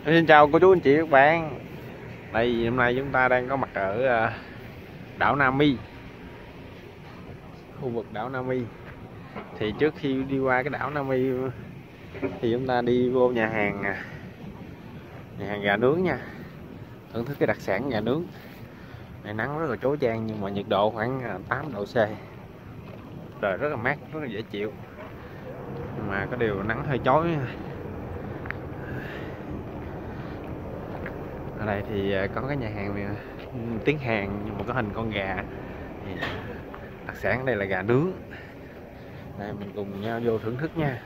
Xin chào cô chú anh chị các bạn. Đây hôm nay chúng ta đang có mặt ở đảo Nam My, khu vực đảo Nam My. Thì trước khi đi qua cái đảo Nam My thì chúng ta đi vô nhà hàng gà nướng nha, thưởng thức cái đặc sản gà nướng. Này nắng rất là chói chang nhưng mà nhiệt độ khoảng 8 độ C, trời rất là mát, rất là dễ chịu, nhưng mà có điều nắng hơi chói. Ở đây thì có cái nhà hàng tiếng Hàn nhưng mà có hình con gà. Thì đặc sản ở đây là gà nướng. Đây mình cùng nhau vô thưởng thức nha.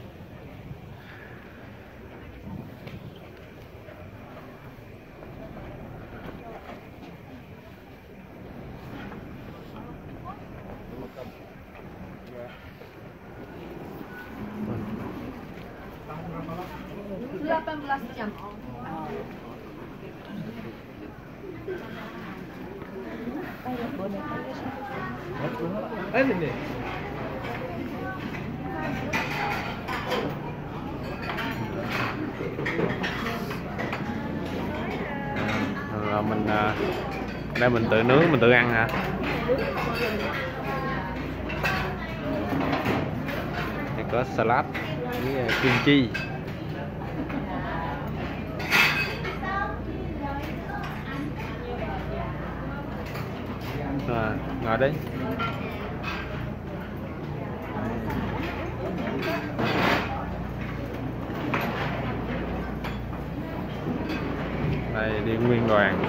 Mình đây mình tự nướng, mình tự ăn hả? Thì có salad với kim chi. Ngồi đấy. Đây đi nguyên đoàn.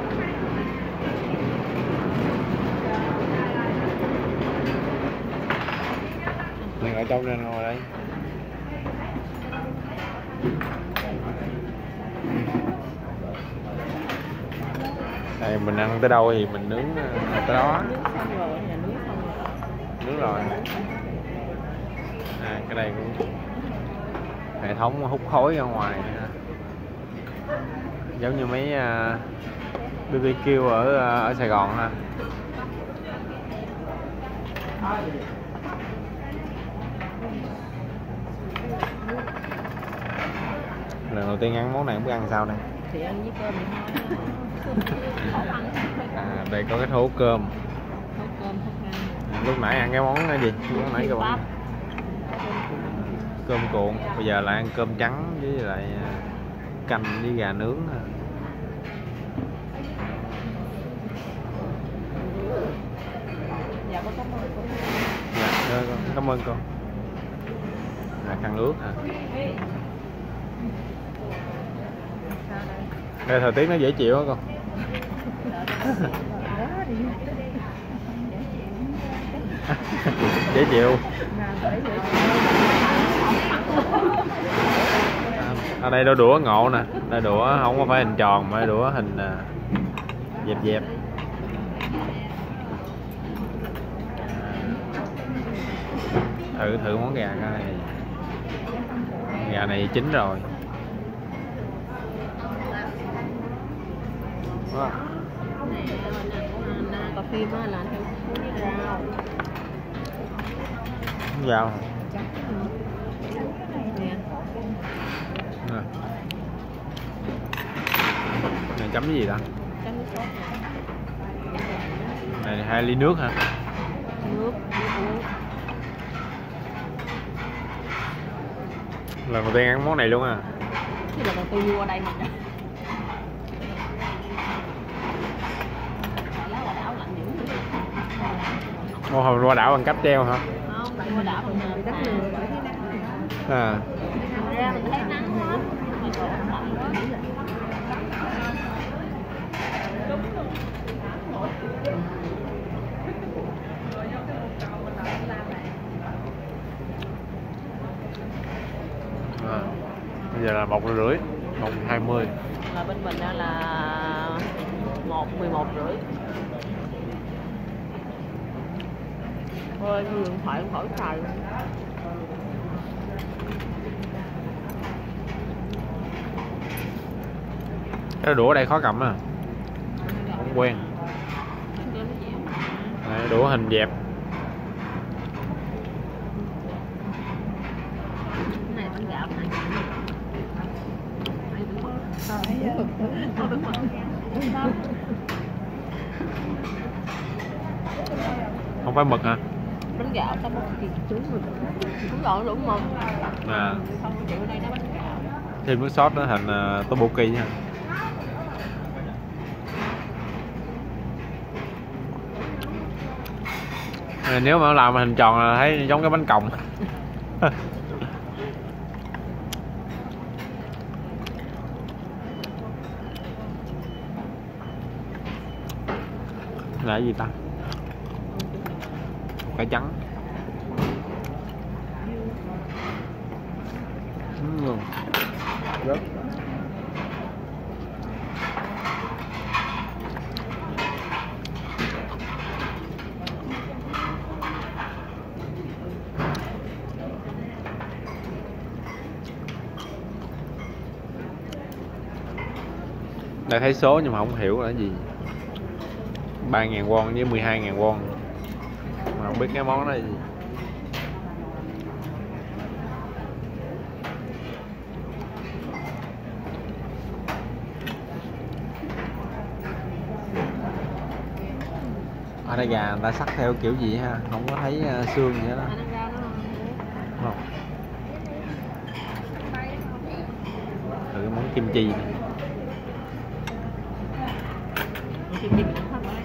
Mình ở trong nên ngồi đây. Đây mình ăn tới đâu thì mình nướng tới đó. Nướng rồi. Cái đây cũng hệ thống hút khói ra ngoài nữa. Giống như mấy BBQ ở Sài Gòn ha. Lần đầu tiên ăn món này không biết ăn sao đây. Thì ăn với cơm Đây có cái thố cơm. Lúc nãy ăn cái món cái gì? Lúc nãy cơm cuộn. Bây giờ lại ăn cơm trắng với lại canh với gà nướng. Dạ con cảm ơn cô. Dạ cảm ơn cô. Khăn ướt hả? Đây thời tiết nó dễ chịu hả con? Dễ chịu. Ở đây đôi đũa ngộ nè, đôi đũa không có phải hình tròn mà đũa hình dẹp dẹp. Thử món gà coi. Gà này chín rồi. Cà phê mà là theo rau. Rau. Này chấm cái gì ta? Chấm nước sốt. Này 2 ly nước hả? Nước. Lần đầu tiên ăn món này luôn à? Chứ là tôi mua ở đây mà. Ô, hồi qua đảo bằng cáp treo hả? Không, bạn qua đảo bằng đất lừa. Ra mình thấy nắng quá. Bây giờ là 1,5, 1,20. Là bên mình là 11,5. Ôi, điện thoại không khỏi xài luôn. Cái đũa ở đây khó cầm à, không quen. Đây, đũa hình dẹp. Không phải mực hả? Bánh gạo tao bóc thịt trứng rồi. Đúng rồi, đúng không? À. Không chịu đây nó bánh gạo. Thêm nước sốt nó thành tteokbokki ha. Nếu mà làm hình tròn là thấy giống cái bánh còng. Là cái gì ta? Cải trắng. Rất. Đã thấy số nhưng mà không hiểu là cái gì. 3.000 won với 12.000 won mà không biết cái món đó là gì. Ở đây gà người ta sắc theo kiểu gì ha, không có thấy xương gì hết đó. Không. Thử cái món kim chi này. Kim chi mình không có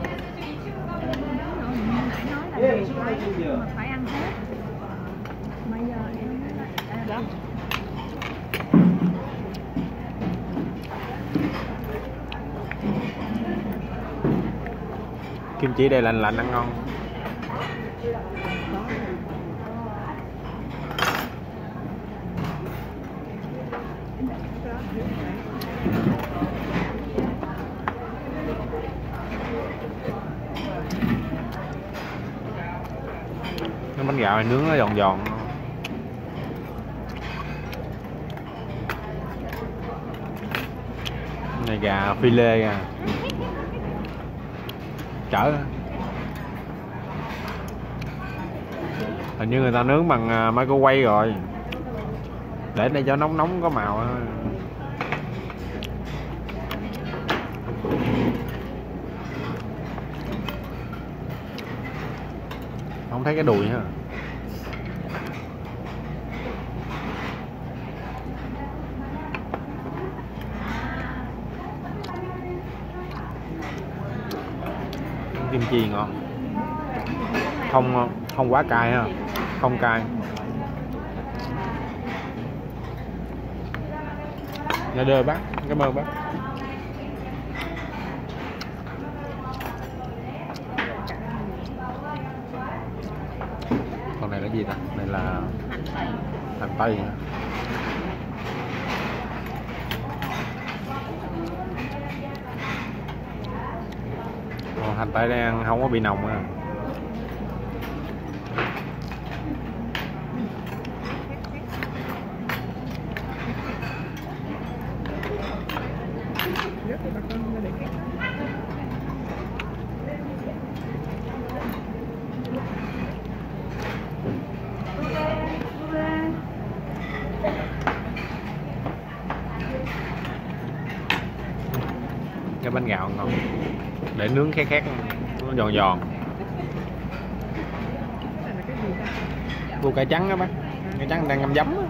mà phải ăn hết. Bây giờ em đó. Kim chi đây lạnh lạnh ăn ngon. Cái bánh gạo này nướng nó giòn giòn. Này gà phi lê à. Chở. Hình như người ta nướng bằng microwave rồi. Để đây cho nóng nóng có màu. Không thấy cái đùi ha. Kim chi ngon. Không quá cay ha. Không cay. Dạ đưa bác, cảm ơn bác. Còn này là gì ta? Này là hành tây hả? Hành tây đây ăn không có bị nồng à. Cái bánh gạo ngon. Để nướng khét khét nó giòn giòn. Cua cải trắng á bác. Cải trắng đang ngâm giấm á.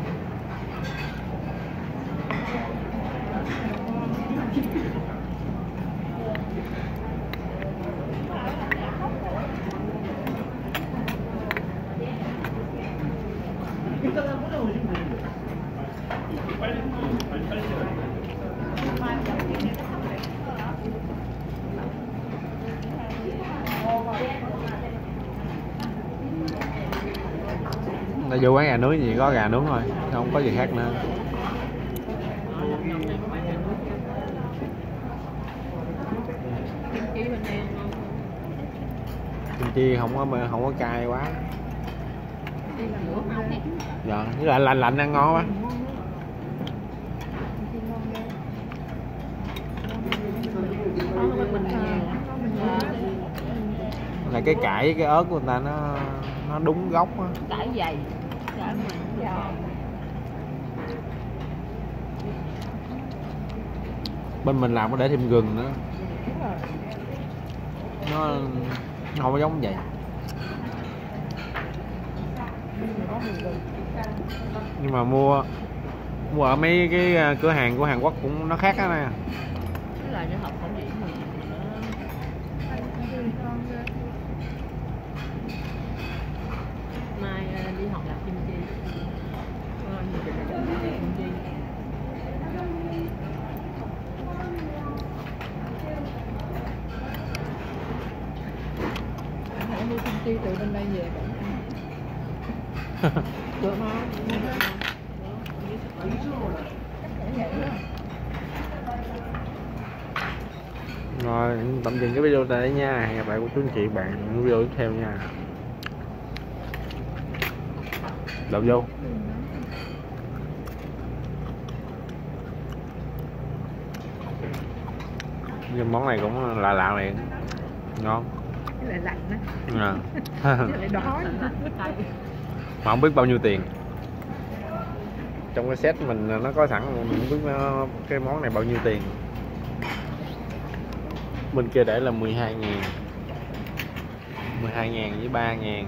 Ta vô quán gà nướng gì có gà nướng thôi, không có gì khác nữa. Kim chi không có cay quá. Dạ, với lại lạnh lạnh ăn ngon quá. Là cái cải với cái ớt của người ta nó đúng gốc á. Cải dày. Cải mặn giòn. Bên mình làm có để thêm gừng nữa. Đúng rồi. Nó không có giống vậy. Nhưng mà mua ở mấy cái cửa hàng của Hàn Quốc cũng nó khác á nè. Cái là cái hộp khẩu vị mà mai đi học làm kim chi. Kim chi. Hãy mua kim chi từ bên đây về vẫn ăn. Được mà. Rồi tạm dừng cái video này nha. Hẹn gặp lại cô chú anh chị bạn những video tiếp theo nha. Đậu vô. Nhưng món này cũng lạ lạ liền. Ngon. Cái lại lạnh á. À. Cái lại đói. Mà không biết bao nhiêu tiền. Trong cái set mình nó có sẵn, mình không biết cái món này bao nhiêu tiền. Bên kia để là 12.000, 12.000 với 3.000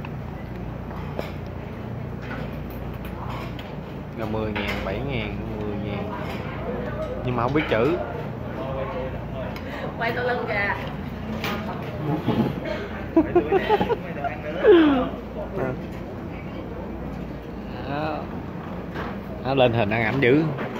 là 10.000, 7.000, 10.000. Nhưng mà không biết chữ. Quay tao lưng kìa. Nó lên hình ăn ảnh dữ.